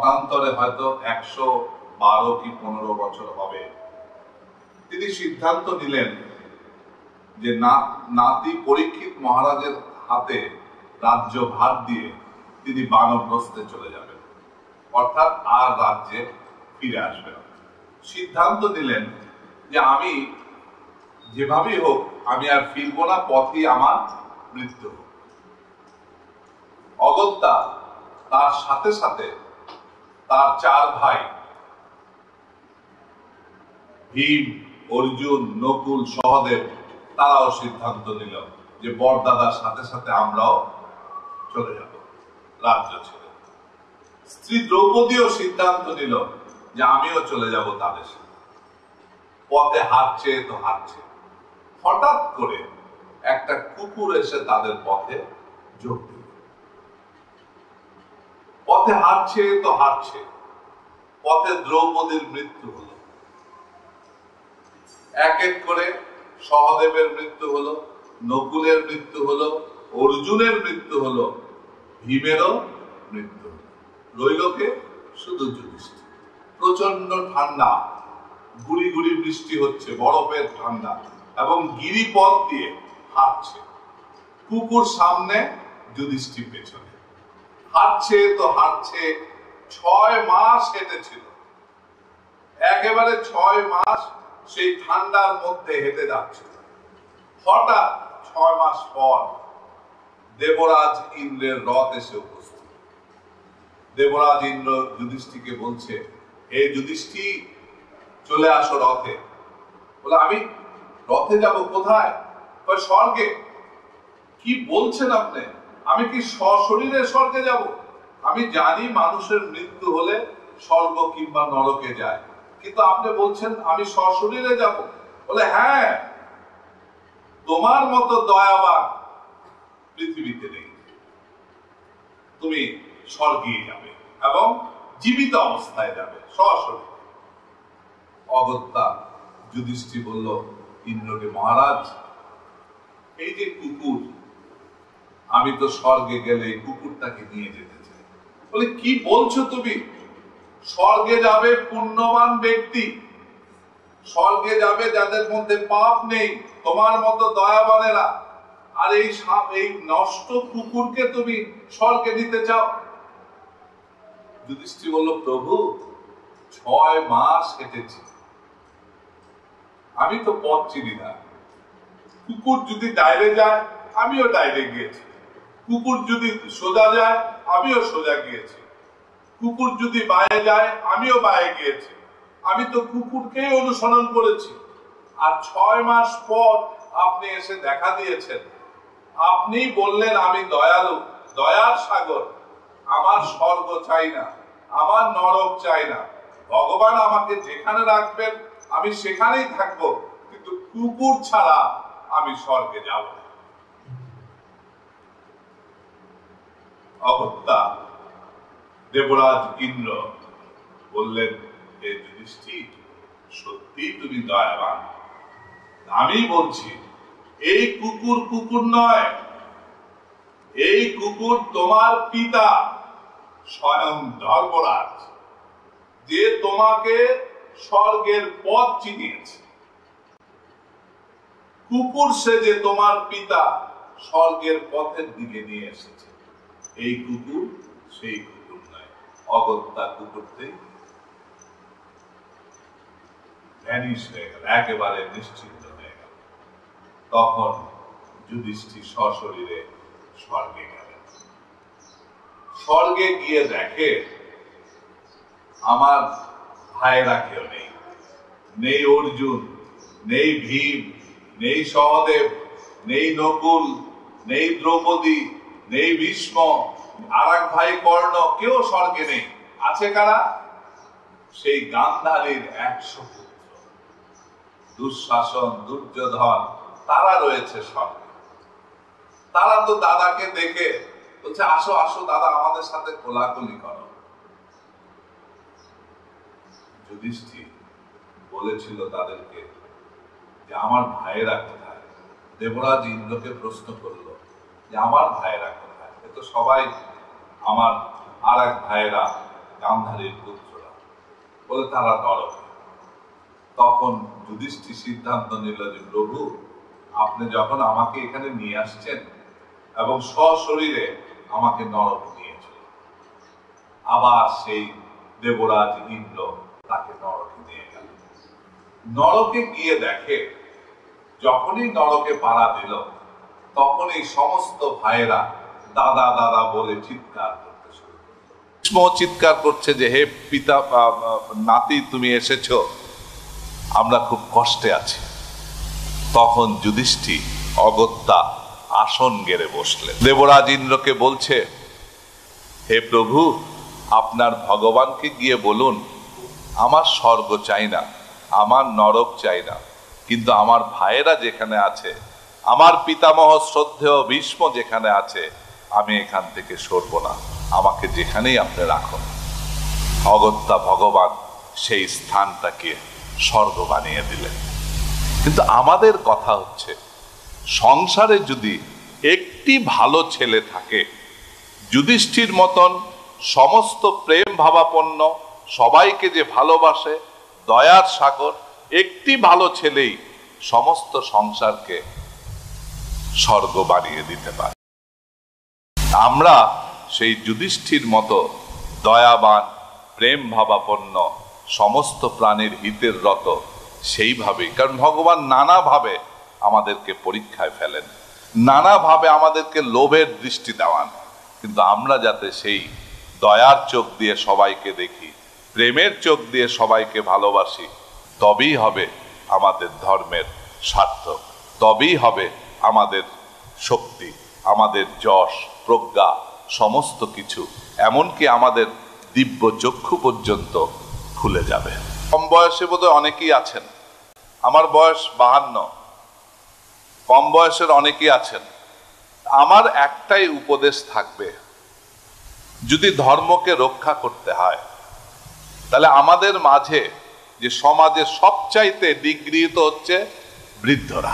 মতান্তরে হয়তো 112 কি 15 বছর হবে, তিনি সিদ্ধান্ত নিলেন যে নাতি পরীক্ষিত মহারাজের হাতে রাজ্য ভার দিয়ে তিনি বানপ্রস্থে চলে যাবেন, অর্থাৎ আর রাজ্যে ফিরে আসবেন। সিদ্ধান্ত নিলেন যে আমি যেভাবেই হোক আমি আর ফিরবো না, পথই আমার মৃত্যু। অগত্যা তার সাথে সাথে তার 4 ভাই ভীম, অর্জুন, নকুল, সহদেব তারাও সিদ্ধান্ত নিল যে বড়দাদার সাথে সাথে আমরাও চলে যাব রাজ্য ছেড়ে। স্ত্রী দ্রৌপদীও সিদ্ধান্ত নিল যে আমিও চলে যাব তাদের সাথে। পথে হাঁটছে তো হাঁটছে, হঠাৎ করে একটা কুকুর এসে তাদের পথে যোগ দিল। পথে হাঁটছে তো হাঁটছে, পথে দ্রৌপদীর মৃত্যু হলো। এক এক করে সহদেবের মৃত্যু হলো, নকুলের মৃত্যু হলো, অর্জুনের মৃত্যু হলো, ভীমেরও মৃত্যু হলো। রইল কে? শুধু যুধিষ্ঠির। প্রচন্ড ঠান্ডা, গুড়ি গুড়ি বৃষ্টি হচ্ছে, বরফের ঠান্ডা, এবং গিরিপথ দিয়ে হাঁটছে। কুকুর সামনে, যুধিষ্ঠির পেছনে। হাঁটছে তো হাঁটছে, 6 মাস হেঁটেছিল। একেবারে 6 মাস সেই ঠান্ডার মধ্যে হেঁটে যাচ্ছে। হঠাৎ 6 মাস পর দেবরাজ ইন্দ্রের রথ এসে উপস্থিত। দেবরাজ ইন্দ্র যুধিষ্ঠিরকে বলছে, হে যুধিষ্ঠির, চলে আসো রথে। বলে, আমি রথে যাব কোথায়? স্বর্গে। কি বলছেন আপনি? আমি কি সশরীরে স্বর্গে যাব? আমি জানি মানুষের মৃত্যু হলে স্বর্গ কিংবা নরকে যায়, কিন্তু আপনি বলছেন আমি সশরীরে যাব? বলে, হ্যাঁ, তোমার মতো দয়াবান পৃথিবীতে নেই। তুমি স্বর্গে যাবে এবং জীবিত অবস্থায় যাবে সশরীরে। অগত্যা যুধিষ্ঠির বলল ইন্দ্রকে, মহারাজ, এই যে কুকুর, আমি তো স্বর্গে গেলে এই কুকুরটাকে নিয়ে যেতে চাই। বলে, কি বলছো তুমি? স্বর্গে যাবে পুণ্যবান ব্যক্তি, স্বর্গে যাবে যাদের মধ্যে পাপ নেই, তোমার মতো দয়াবানেরা। আর এই নষ্ট কুকুরকে তুমি স্বর্গে দিতে চাও? যুধিষ্ঠির বলল, প্রভু, 6 মাস হেঁটেছি, আমি তো পথ চিনি না। কুকুর যদি ডাইরে যায়, আমিও ডাইরে গিয়েছি। কুকুর যদি সোজা যায়, আমিও সোজা গিয়েছি। কুকুর যদি বায়ে যায়, আমিও বায়ে গিয়েছি। আমি তো কুকুরকেই অনুসরণ করেছি। আর 6 মাস পর আপনি এসে দেখা দিয়েছেন। আপনি বললেন আমি দয়ালু, দয়ার সাগর, আমার স্বর্গ চাই না, আমার নরক চাই না। ভগবান আমাকে যেখানে রাখবেন আমি সেখানেই থাকবো, কিন্তু কুকুর ছাড়া আমি স্বর্গে যাব না। অগত্যা দেবরাজ ইন্দ্র বললেন, হে যুধিষ্ঠির, সত্যি তুমি দয়াবান। আমি বলছি, এই কুকুর কুকুর নয়, এই কুকুর তোমার পিতা স্বয়ং ধর্মরাজ, যে তোমাকে স্বর্গের পথ চিনিয়েছে। কুকুর সে যে তোমার পিতা স্বর্গের পথের দিকে নিয়ে এসেছে। এই কুকুর সেই কুকুর নয়। অগত্যা কুকুরতে ভ্যানিশ হয়ে গেল, একেবারে নিশ্চিন্ত হয়ে গেল। তখন যুধিষ্ঠির সশরীরে স্বর্গে গেলেন। স্বর্গে গিয়ে দেখে আমার ভাইরা কেউ নেই, নেই অর্জুন, নেই ভীম, নেই সহদেব, নেই নকুল, নেই দ্রৌপদী, নেই ভীষ্ম, আর এক ভাই কর্ণ, কেউ স্বর্গে নেই। আছে কারা? সেই গান্ধারীর 100 পুত্র, দুঃশাসন, দুর্যোধন, তারা রয়েছে স্বর্গে। তারা তো দাদাকে দেখে বলছে, আসো আসো দাদা, আমাদের সাথে কোলাকুলি করো। যুধিষ্ঠির বলেছিল তাদেরকে যে আমার ভাইয়েরা কোথায়? দেবরাজ ইন্দ্রকে প্রশ্ন করলো যে আমার ভাইয়েরা কোথায়? এ তো সবাই আমার আর এক ভাইয়েরা গান্ধারীর পুত্ররা, বলে তারা নরকে। তখন যুধিষ্ঠির সিদ্ধান্ত নিল যে প্রভু, আপনি যখন আমাকে এখানে নিয়ে আসছেন এবং সশরীরে আমাকে নরকে নিয়েছিল, আবার সেই দেবরাজ ইন্দ্র তাকে নরকে নিয়ে গেল। নরকে গিয়ে দেখে, যখনই নরকে পাড়া দিল তখনই সমস্ত ভাইয়েরা দাদা দাদা বলে চিৎকার করতে শুরু করল। চিৎকার করছে যে হে পিতা, নাতি তুমি এসেছ, আমরা খুব কষ্টে আছি। তখন যুধিষ্ঠির অগত্যা আসন গেড়ে বসলেন। দেবরাজ ইন্দ্রকে বলছে, হে প্রভু, আপনার ভগবানকে গিয়ে বলুন আমার স্বর্গ চাই না, আমার নরক চাই না, কিন্তু আমার ভাইয়েরা যেখানে আছে, আমার পিতামহ শ্রদ্ধেয় ভীষ্ম যেখানে আছে, আমি এখান থেকে সরব না, আমাকে যেখানেই আপনি রাখুন। অগত্যা ভগবান সেই স্থানটাকে স্বর্গ বানিয়ে দিলেন। কিন্তু আমাদের কথা হচ্ছে, সংসারে যদি একটি ভালো ছেলে থাকে, যুধিষ্ঠির মতন সমস্ত প্রেম ভাবাপন্ন, সবাইকে যে ভালোবাসে, দয়ার সাগর, একটি ভালো ছেলেই সমস্ত সংসারকে স্বর্গ বানিয়ে দিতে পারে। আমরা সেই যুধিষ্ঠির মতো দয়াবান, প্রেম ভাবাপন্ন, সমস্ত প্রাণীর হিতের রত সেইভাবেই, কারণ ভগবান নানাভাবে আমাদেরকে পরীক্ষায় ফেলেন, নানাভাবে আমাদেরকে লোভের দৃষ্টি দেওয়ান, কিন্তু আমরা যাতে সেই দয়ার চোখ দিয়ে সবাইকে দেখি, প্রেমের চোখ দিয়ে সবাইকে ভালোবাসি, তবেই হবে আমাদের ধর্মের সার্থক, তবেই হবে আমাদের শক্তি, আমাদের যশ, প্রজ্ঞা, সমস্ত কিছু, এমনকি আমাদের দিব্য চক্ষু পর্যন্ত খুলে যাবে। কম বয়সে বোধহয় অনেকেই আছেন, আমার বয়স 52, কম বয়সের অনেকেই আছেন। আমার একটাই উপদেশ থাকবে, যদি ধর্মকে রক্ষা করতে হয়, তাহলে আমাদের মাঝে যে সমাজে সবচাইতে নিগৃহীত হচ্ছে বৃদ্ধরা।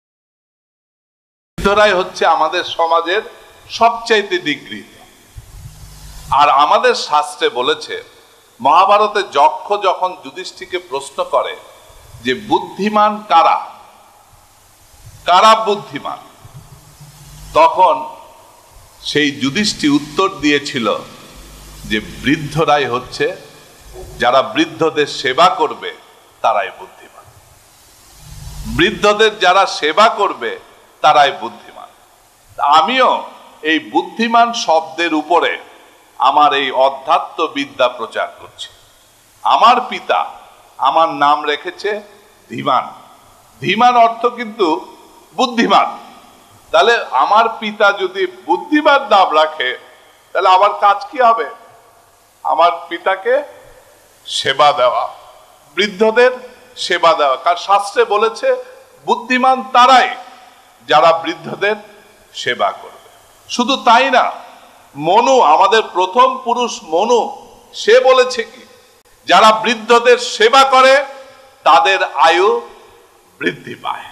বৃদ্ধরাই হচ্ছে আমাদের সমাজের সবচাইতে নিগৃহীত। আর আমাদের শাস্ত্রে বলেছে, মহাভারতে যক্ষ যখন যুধিষ্ঠিরকে প্রশ্ন করে যে বুদ্ধিমান কারা, কারা বুদ্ধিমান, তখন সেই যুধিষ্ঠির উত্তর দিয়েছিল যে বৃদ্ধরাই হচ্ছে, যারা বৃদ্ধদের সেবা করবে তারাই বুদ্ধিমান, বৃদ্ধদের যারা সেবা করবে তারাই বুদ্ধিমান। আমিও এই বুদ্ধিমান শব্দের উপরে আমার এই অধ্যাত্ম বিদ্যা প্রচার করছি। আমার পিতা আমার নাম রেখেছে ধীমান। ধীমান অর্থ কিন্তু বুদ্ধিমান। তাহলে আমার পিতা যদি বুদ্ধিমান নাম রাখে, তাহলে আমার কাজ কি হবে? আমার পিতাকে সেবা দেওয়া, বৃদ্ধদের সেবা দেওয়া। কারণ শাস্ত্রে বলেছে বুদ্ধিমান তারাই যারা বৃদ্ধদের সেবা করবে। শুধু তাই না, মনু, আমাদের প্রথম পুরুষ মনু, সে বলেছে কি, যারা বৃদ্ধদের সেবা করে তাদের আয়ু বৃদ্ধি পায়।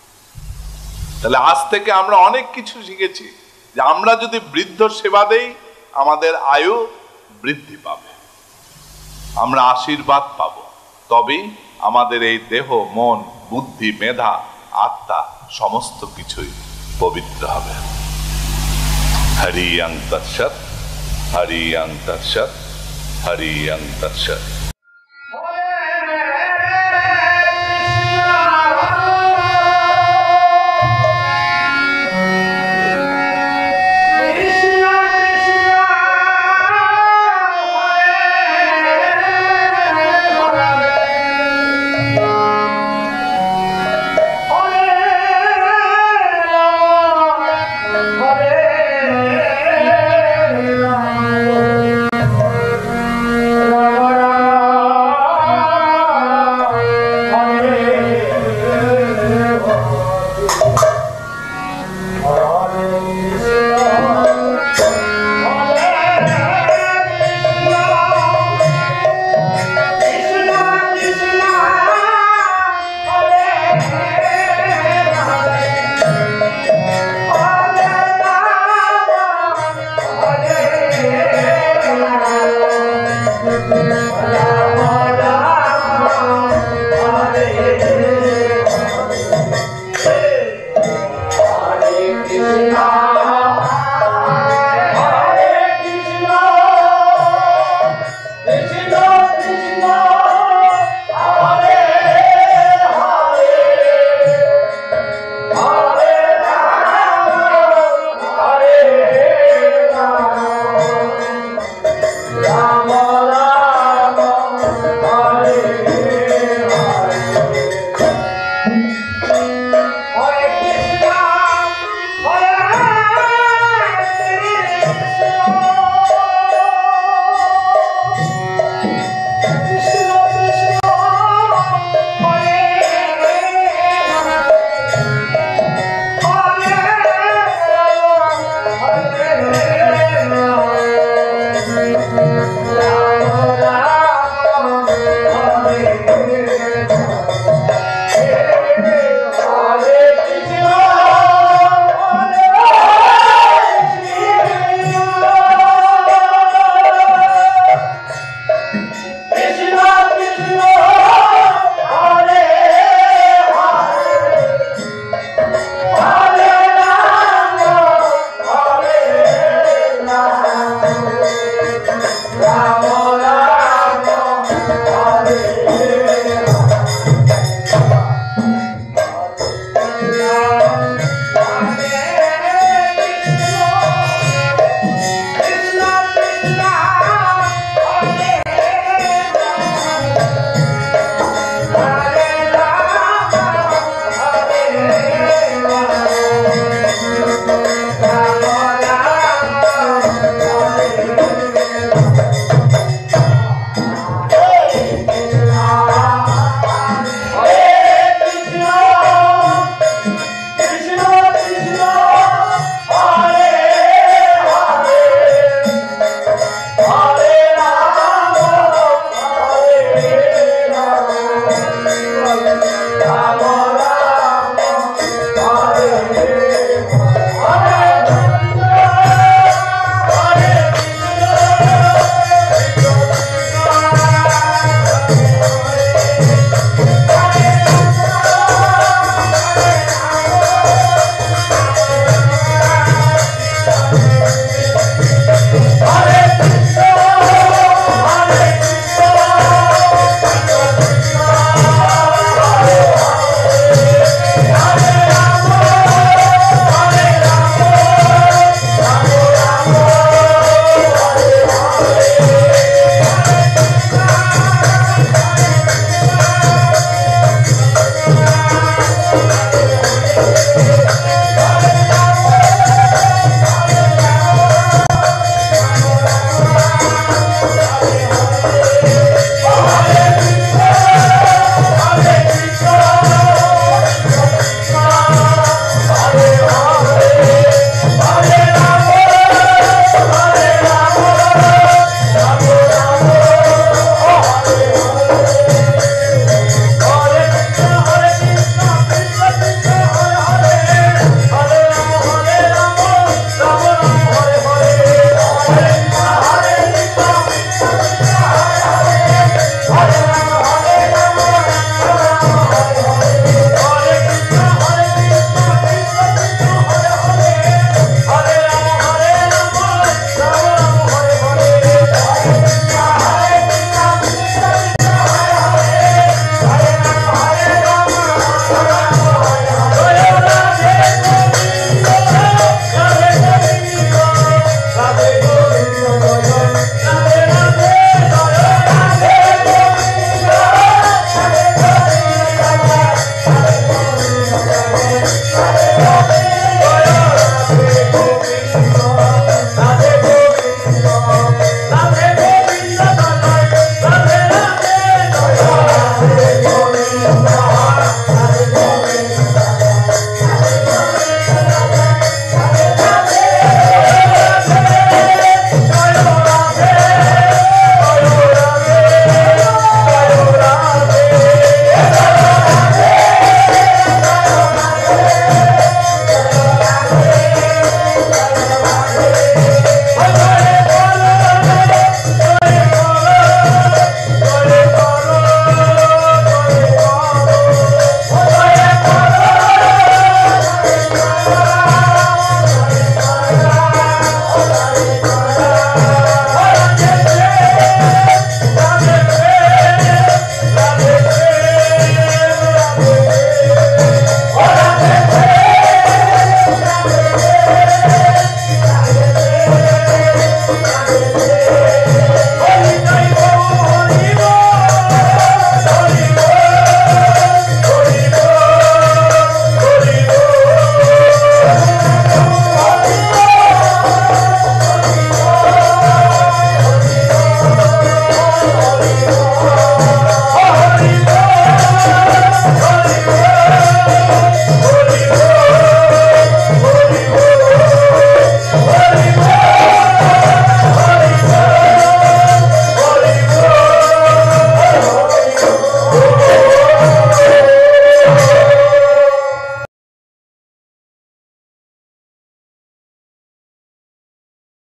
তাহলে আজ থেকে আমরা অনেক কিছু শিখেছি, যে আমরা যদি বৃদ্ধ সেবা দেই আমাদের আয়ু বৃদ্ধি পাবে, আমরা আশীর্বাদ পাব, তবেই আমাদের এই দেহ, মন, বুদ্ধি, মেধা, আত্মা সমস্ত কিছুই পবিত্র হবে। হরি অং তৎসৎ, হরি অং তৎসৎ, হরি অং তৎসৎ।